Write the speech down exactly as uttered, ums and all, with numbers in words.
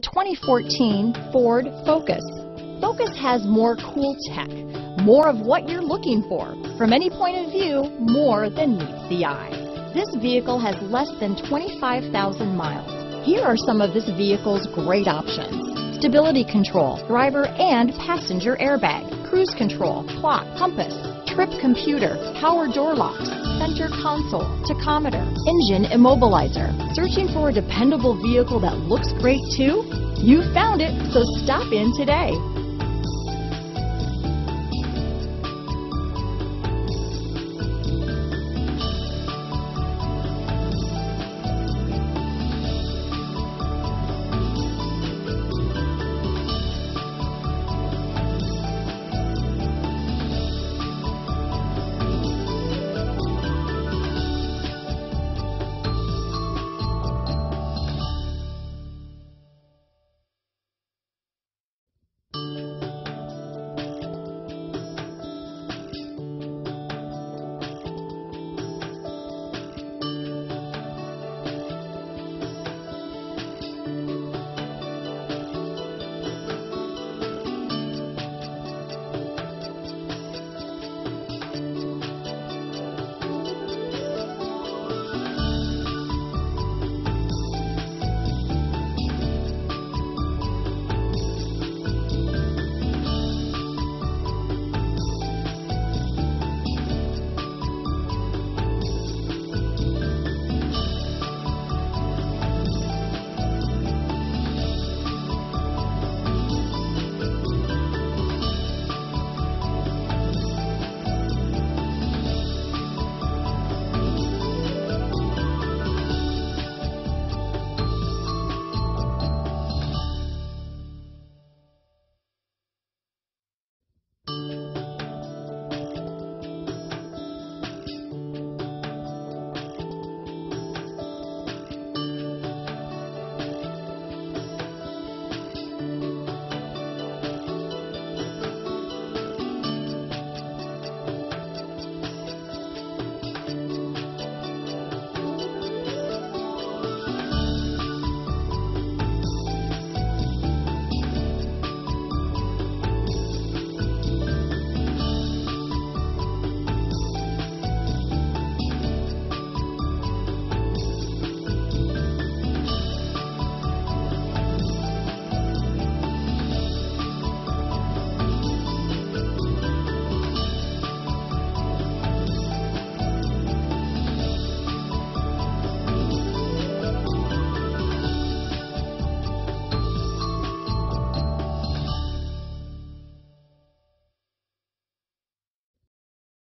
twenty fourteen Ford Focus. Focus has more cool tech, more of what you're looking for. From any point of view, more than meets the eye. This vehicle has less than twenty-five thousand miles. Here are some of this vehicle's great options: stability control, driver and passenger airbag, cruise control, clock, compass, trip computer, power door locks, center console, tachometer, engine immobilizer. Searching for a dependable vehicle that looks great too? You found it, so stop in today.